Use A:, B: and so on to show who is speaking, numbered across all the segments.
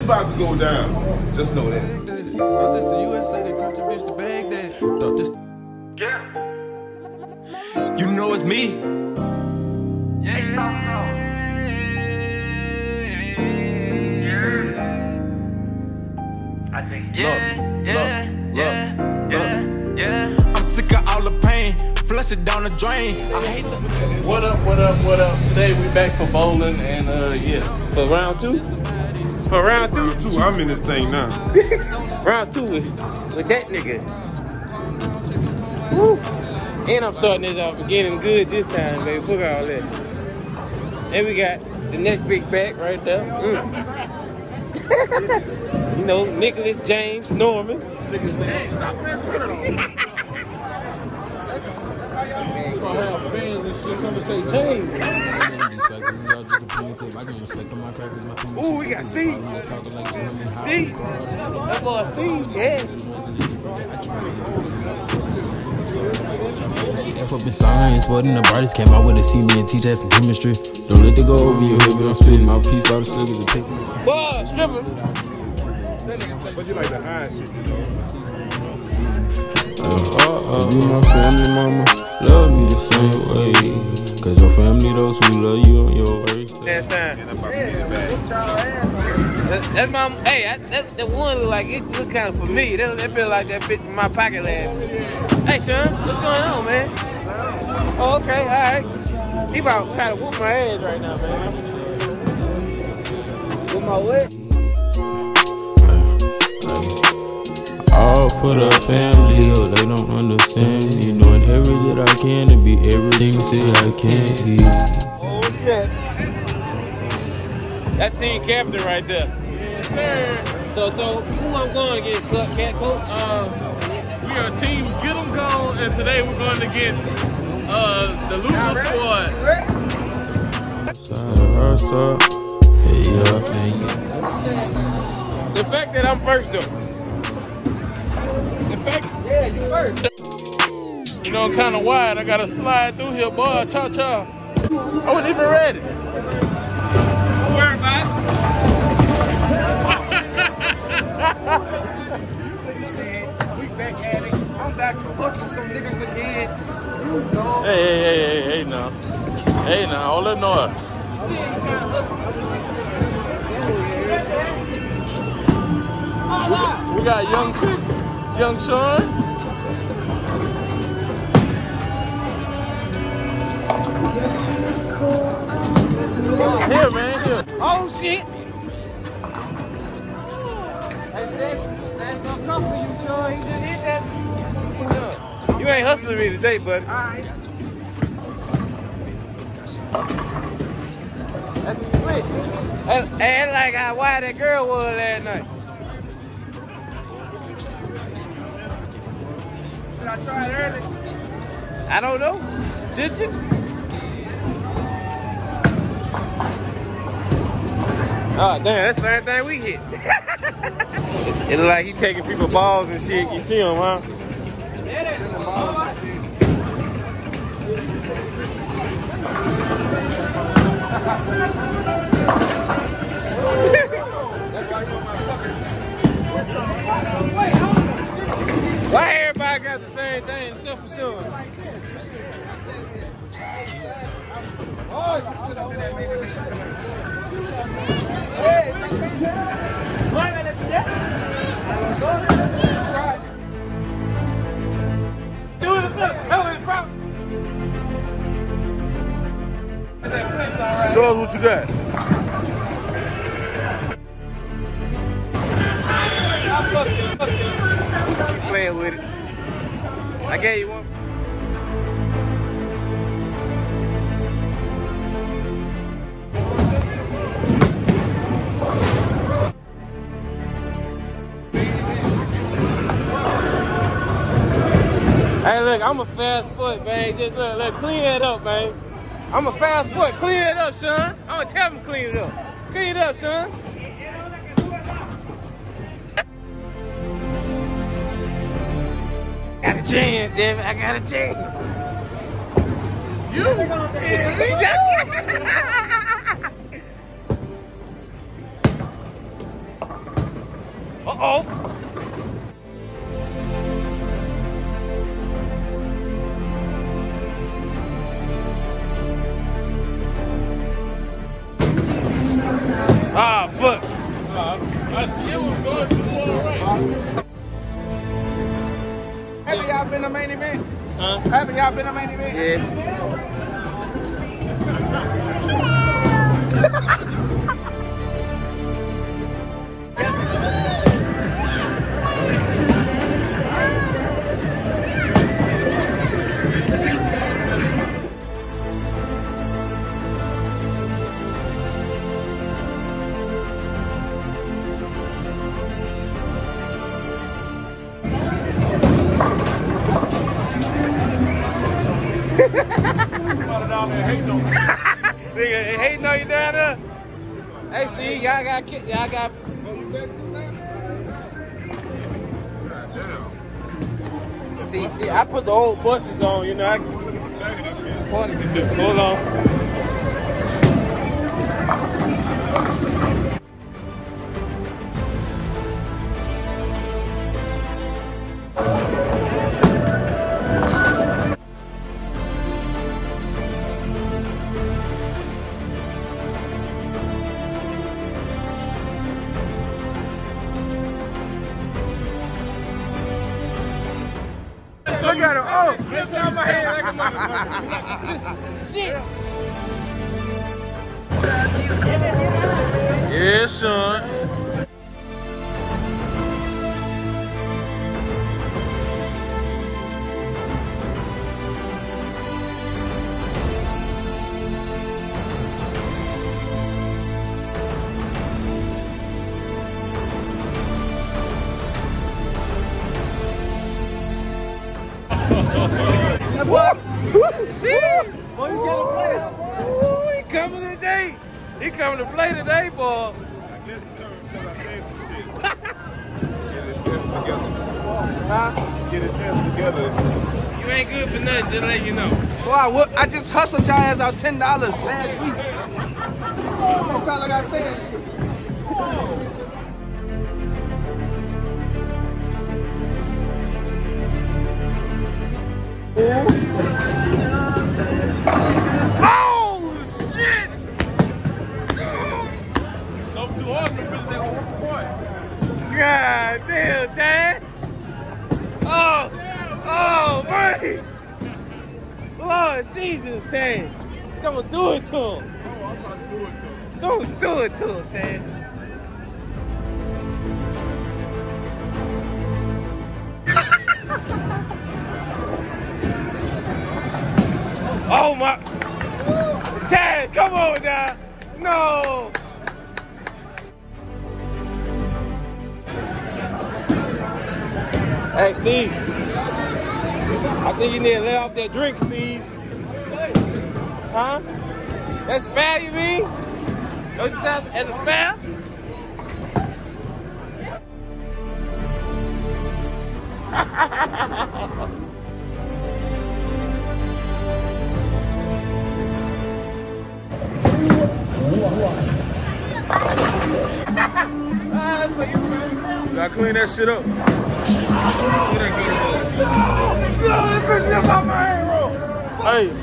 A: about to go down. Just know that.
B: Thought this the USA, they turned your bitch to Baghdad. Thought this. Yeah. You know it's me. Yeah, you don't know. I think. Yeah. I'm sick of all the pain. Flush it down the drain. I hate the.
C: What up? Today we back for bowling and yeah. For round two? For round two?
A: Round two, I'm in this thing now.
C: Round two is with that nigga. Woo. And I'm starting this off beginning good this time, baby. Look at all that. And we got the next big back right there. You know, Nicholas James Norman.
A: Sick as name. Stop that. Turn it on.
C: We're gonna have fans and shit come and say James. Ooh, we got Steve. Steve. That boy Steve, yeah.
B: F up in science, but in the brightest came out with a see me and teach us some chemistry. Don't let it go over your head, but I'm spitting my piece by the slippers and taking this.
C: Boy, stripper.
A: But you like the high shit, you know?
B: You my family, mama, love me the same way. Cause your family, those who love you on your way.
C: That's time. That's my, hey, that's the one look like, it look kind of familiar. That feel like that bitch from my pocket last. Hey, Sean, what's going on, man? Oh, okay, all right. He about to try to whoop my ass right now, man. Whoop my what?
B: All for the family, oh, they don't understand me. Doing everything that I can to be everything that I can be.
C: Oh, snap. That team captain right there. So who I'm going to get, Cat Coach?
D: We are Team Get 'em Gone, and today we're going to get the Luger squad.
C: The fact that I'm first though. Yeah, you first.
D: You know, I'm kind of wide. I got to slide through here, boy. Cha-cha. I wasn't even ready.
C: Don't worry about it. We back at it. I'm back to hustle some niggas again.
D: Hey, now. Hey, now, all that noise. We got young Sean. Here, man, here.
C: Oh, shit. That's gonna come for you, Sean. You just hit that. You ain't hustling me today, buddy. All right. That's a switch. That's like how wide that girl was last night. Should I try it early? I don't know. Should you? Oh, damn, that's the same thing we hit. It look like he taking people's balls and shit. You see him, huh? Why everybody got the same thing except for Sean? Do this up. That was the problem.
A: Show us what you got.
C: Playing with it. I gave you one. Hey, look, I'm a fast foot, man. Just look, clean that up, man. I'm a fast foot. Clean it up, Sean. I'm gonna tell him to clean it up. Clean it up, Sean. Got a chance, damn it. I got a chance.
A: You?
C: Uh-oh. Ah, fuck.
D: It was going too far right.
E: Haven't y'all been a main event?
C: Huh?
E: Haven't y'all been a main event?
C: Yeah. Nigga, hating on you down there? Hey, Steve, y'all got.
A: Oh, you back too now? God damn.
C: See, I put the old busters on, you know. I
A: Look at the back of that bitch.
C: hold on.
E: Look at him. Oh,
C: Slipped out my hand like a motherfucker. Shit.
D: Yeah, son.
C: He coming today. He coming to play today, boy.
A: I guess it's coming because I said some shit. Get his head together.
C: Huh?
A: Get his head together.
C: You ain't good for nothing, just let you know.
E: boy, I just hustled y'all ass out $10 last week. That's all I gotta say that shit.
C: Oh, shit!
D: Snow too hard, them bitches that gonna work apart.
C: God damn, Tad. Oh, buddy. Lord Jesus, Tad. Don't do it to him.
A: Oh, I'm about to do it to him.
C: Don't do it to him, Tad. Oh my. Tad, come on now. No. Hey, Steve. I think you need to let off that drink, Steve. Huh? That spare, you mean? Don't you sound as a spare?
A: Gotta clean that shit up.
C: That bitch lift off my hand, bro.
A: Hey.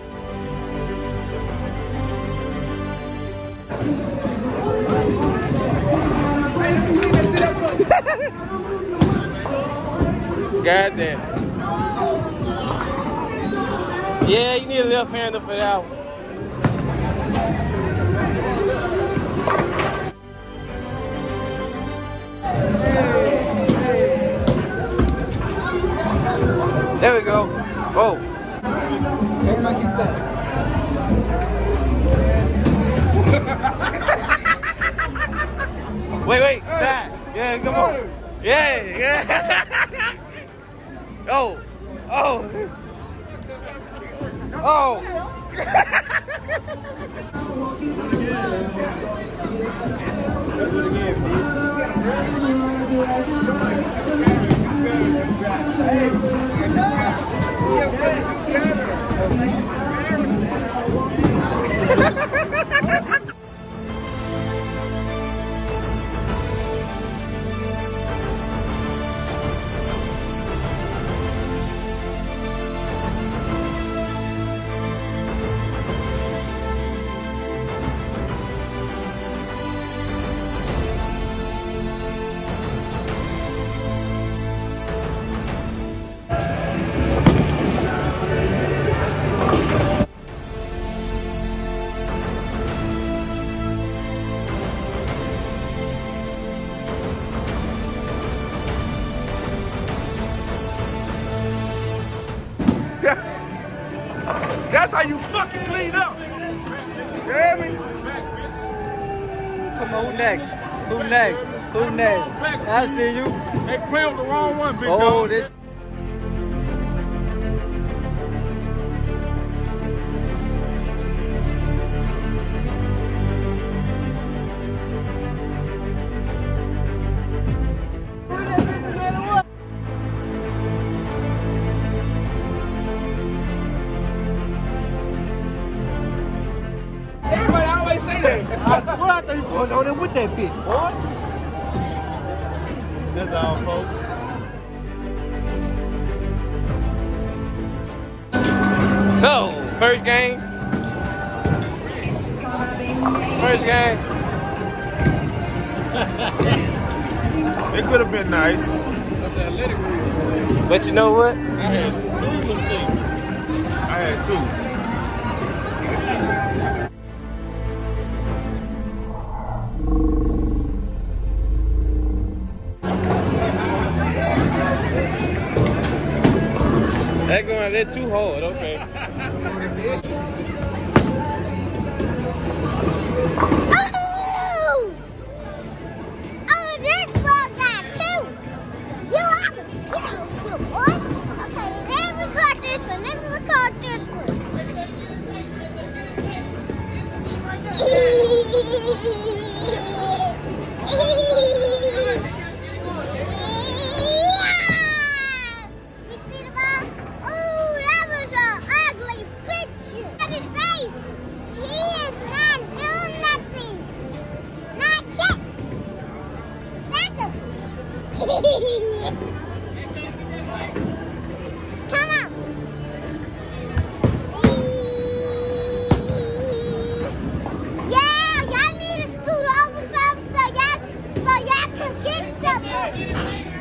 C: God damn. Yeah, you need a left hander for that one. There we go. Oh.
E: Change my kickstand.
C: Wait, side. Yeah, come on. Yeah. Oh.
E: That's how you fucking clean up. You hear me?
F: Come on, who next? Who next? Who next? I see you.
D: They play with the wrong one, big
F: Oh,
D: dog.
F: this.
E: Everybody always say that.
F: I swear I thought you was on there with that bitch, boy.
A: That's all, folks.
C: So, first game. First game.
A: It could have been nice.
D: That's athletic.
C: But you know what?
D: I had 3 mistakes.
A: I had 2.
C: They're going, they're too hard, okay.
G: Oh! Oh, this ball got 2. You have a good boy. Okay, let me record this one. Let me record this one. You see the ball? Oh, that was an ugly picture. Look at his face. He is not doing nothing. Not yet. Back Come on. Yeah, y'all need to scoot over some so y'all can get something.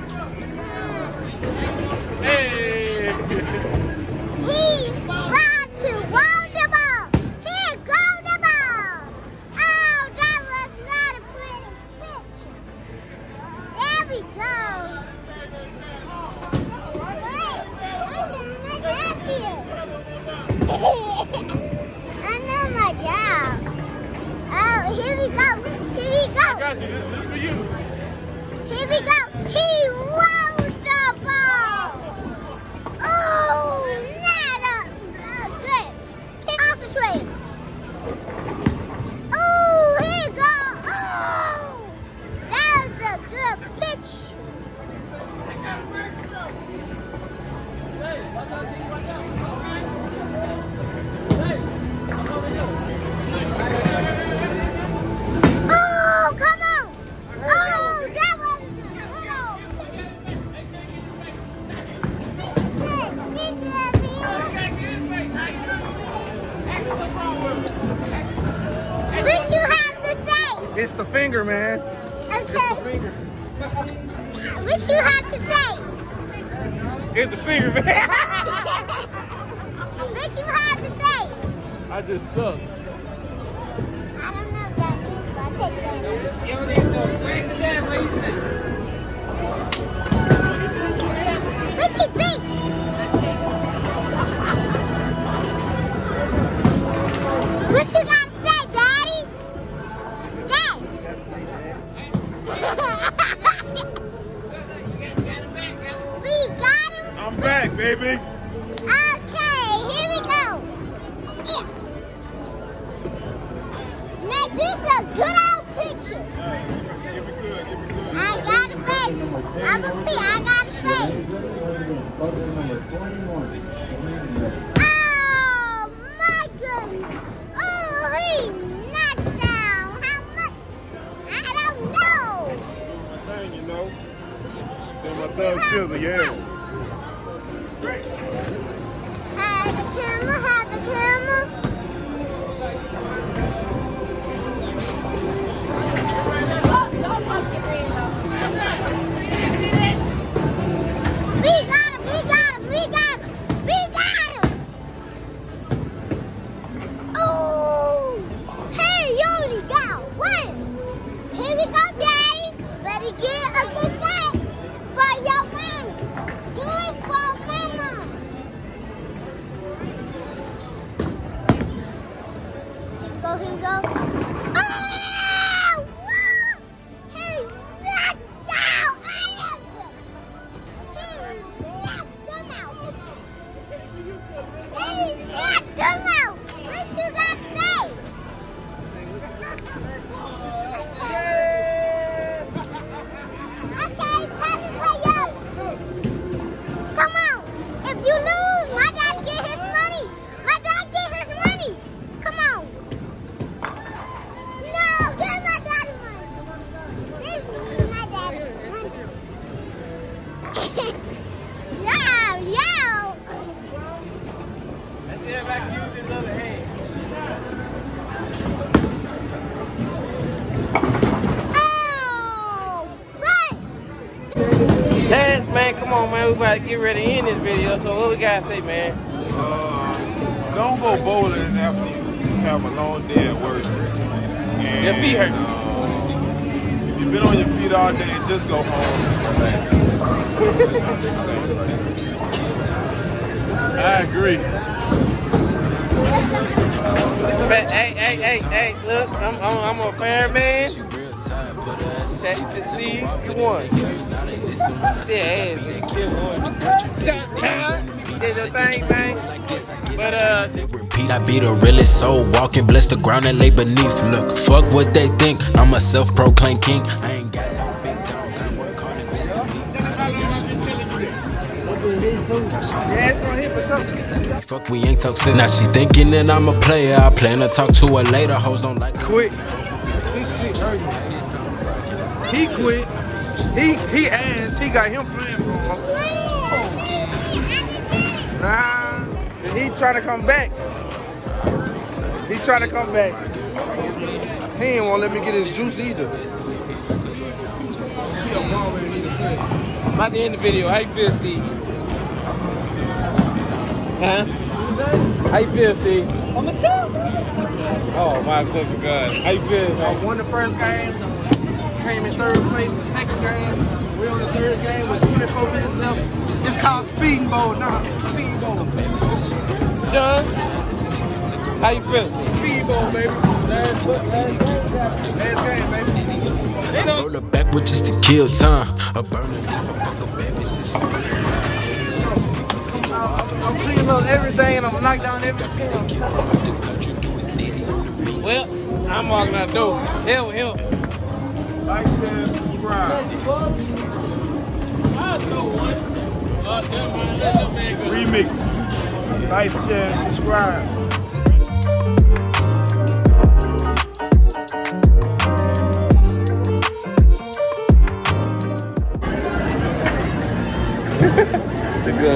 D: Hey!
G: He's about to roll the ball. Here go the ball. Oh, that was not a pretty picture. There we go. Wait, I'm gonna make up here. I know my job. Oh, here we go. Here we go.
D: I got you. This is for you.
G: Here we go. He rolled the ball. Oh, not good. Concentrate. Oh, here you go. Oh, that was a good pitch. Oh, come on. Oh, that was What you have to say?
E: It's the finger, man. It's the
G: Okay.
E: finger.
G: What you have to say?
C: Here's the finger, man.
G: What you have to say?
D: I just suck.
G: I don't know what that means, but I'll take that.
C: You don't even know. Break it down, what you say.
G: What you think? What you got to say, Daddy? Dad. We got him.
A: I'm back, baby.
G: Okay, here we go. Yeah. Now this is a good old picture.
A: Give me good, give me good.
G: I got a face. I'm a pig. I got a face. Oh my goodness. Oh, he knocked down. How much? I don't know.
A: Thing, you know. So my thug Jizzle, yeah.
G: Hide the camera, hide the camera. We got him, we got him, we got him, we got him. Oh, hey, you only got one. Here we go, Daddy. Better get a good shot for your mama. Do it for mama. Yo!
C: Let's see if I can use his other hand.
G: Oh, son!
C: Taz, man, come on, man. We about to get ready to end this video. So what we gotta say, man?
A: Don't go bowling after you have a long day at work. And,
C: Your feet hurt.
A: If you've been on your feet all day, just go home.
D: I agree.
C: But, hey, look, I'm a fair man. See, you won. Yeah, did the thing. But,
B: Repeat, I be the realest soul, walking, bless the ground and lay beneath. Look, fuck what they think, I'm a self-proclaimed king. I ain't got no big dog, I work hard and invest in me.
E: Yeah, it's gonna hit for something.
B: Fuck, we ain't talk since. Now she thinking that I'm a player, I plan to talk to her later. Hoes don't like
E: Quit. This shit hurt. He quit. He asked. He got him playing for him. Nah, he trying to come back. He trying to come back. He ain't want to let me get his juice either. He a ball man, need to play.
C: about to end the video. How you feel, Steve? Huh? How you feel, Steve?
F: I'm a champ.
C: Oh my fucking God. How you feel, man?
E: Won the first game. Came in third place the second game. We're on the third game with 24 minutes left. It's called Speed Bowl. Nah, Speed Bowl.
C: John, how you feeling?
E: Speed Bowl, baby. Last game, baby.
B: roll her back with just to kill time. A burning leaf, a fuck a bad bitch.
E: I'm cleaning up everything and I'm gonna knock down everything.
C: Well, I'm walking out the door. Hell with him.
A: Like, share, subscribe. Remix. Like, share, subscribe.
C: The good.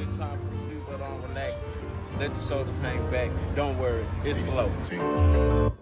F: Let the shoulders hang back. Don't worry, it's slow.